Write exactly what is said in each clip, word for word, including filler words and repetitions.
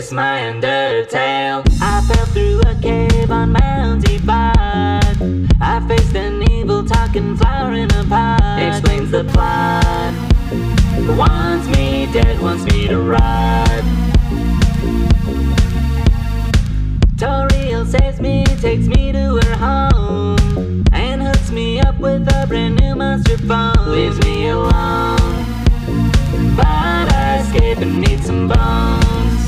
this my Undertale. I fell through a cave on Mounty Pod. I faced an evil talking flower in a pot. Explains the plot. Wants me dead, wants me to rot. Toriel saves me, takes me to her home, and hooks me up with a brand new monster phone. Leaves me alone, but I escape and need some bones.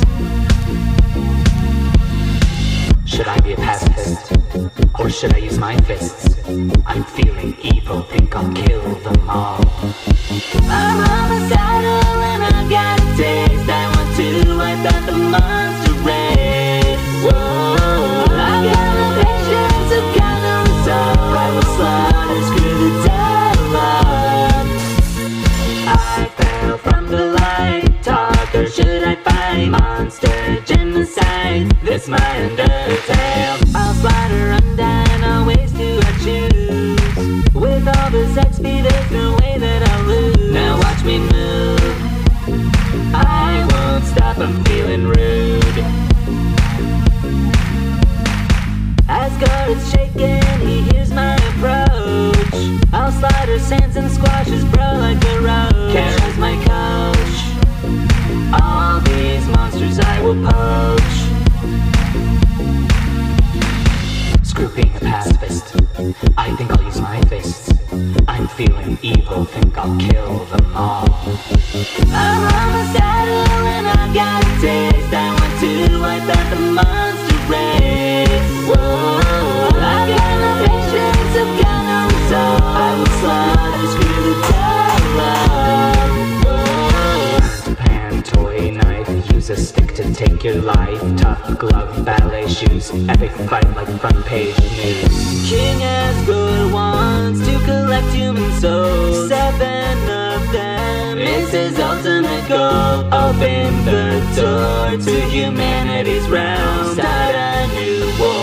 Should I be a pacifist, or should I use my fists? I'm feeling evil, think I'll kill them all. I'm homicidal and I've got a taste. I want to wipe out the monster race. Whoa, I've got no patience, I've got no soul. I will slaughter, screw the devil up. I fell from the light, talk or should I fight? Monster genocide, this my Undertale. I'll slide or undone, no ways to I choose. With all this X P, there's no way that I'll lose. Now watch me move, I won't stop, I'm feeling rude. Asgard's shaking, he hears my approach. I'll slide her sands and squash his bro like a roach. Kara's my coach, all these monsters I will poach. Screw being a pacifist, I think I'll use my fists. I'm feeling evil, think I'll kill them all. I'm homicidal and I've got a taste. I want to wipe out the monster race. Whoa, I've got no patience, I've got no soul. I will slaughter, screw the devil up. Pan, toy, knife, use a stick to take your life. Tough glove, ballet shoes, epic fight like front page news. King Asgard wants to collect human souls. Seven of them is his ultimate goal. Open the door to humanity's realm. Start a new war.